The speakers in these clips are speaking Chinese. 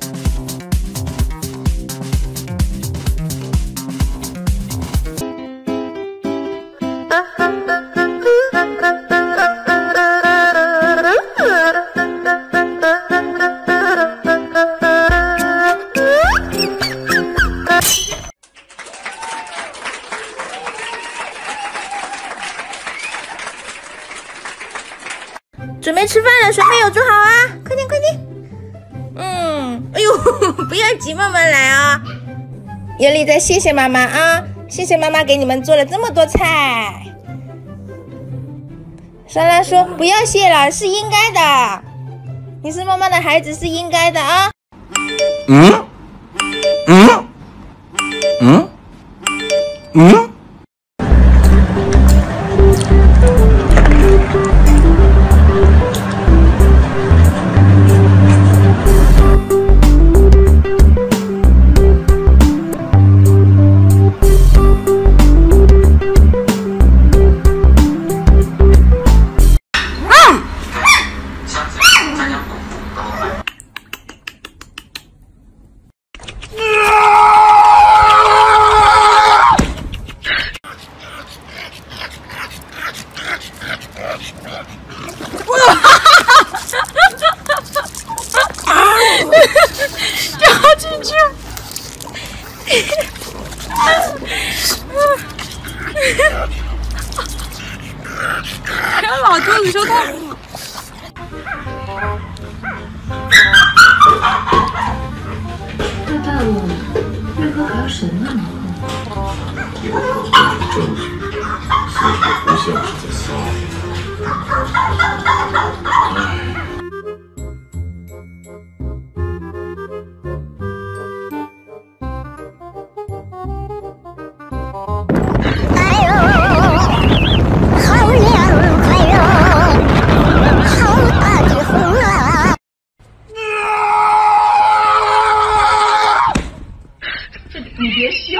准备吃饭了，水杯有煮好啊，快点快点。哎呦，不要急，慢慢来啊。尤里在谢谢妈妈啊，谢谢妈妈给你们做了这么多菜。莎拉说不要谢了，是应该的。你是妈妈的孩子，是应该的啊。掉进去！老肚子说痛苦。 太大了，为何还要神呢？ 因为我这是证据，所以不像是在撒谎。 你别笑。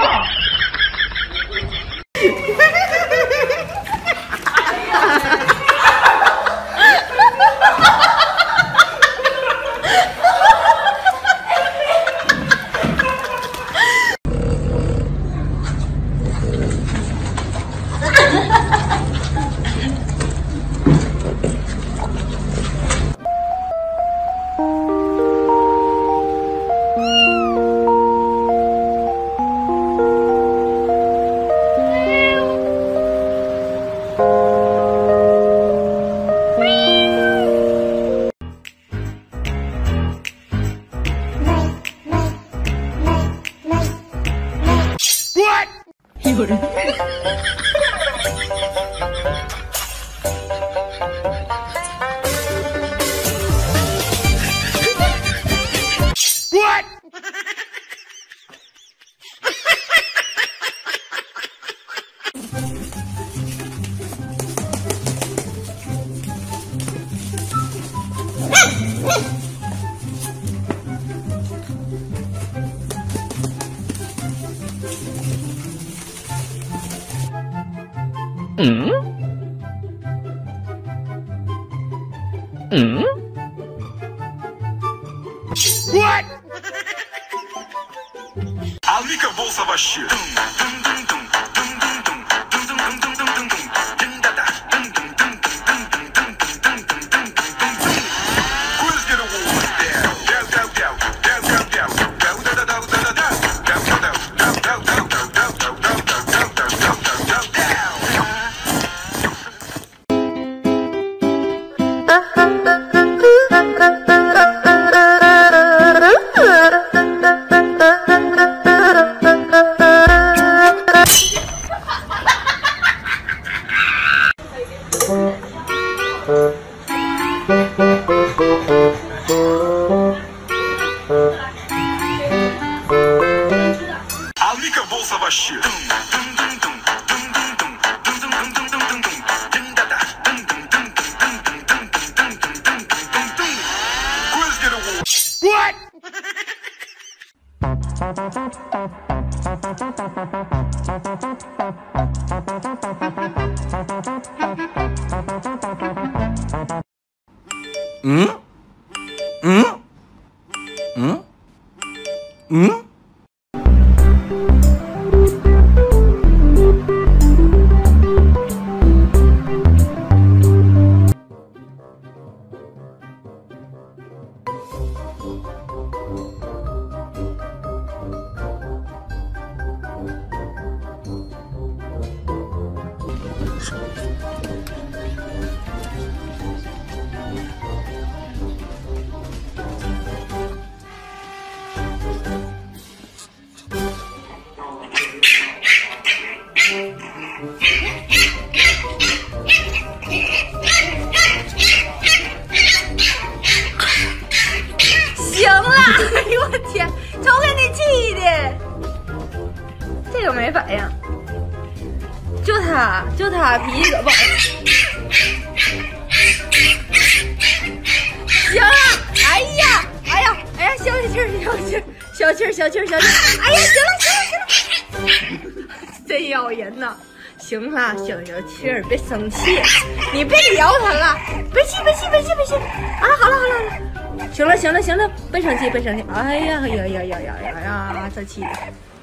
有人。 What? A única bolsa baixinha. A única bolsa baixinha. What? 嗯。 行了，哎呦我天，瞅给你气的，这个没反应，就他脾气可不好。行了，哎呀，消气儿，哎呀，行了，真咬人呐！行了，消气儿，别生气，你别撩他了，别气啊！好了，行了，别生气，哎呀，这气的。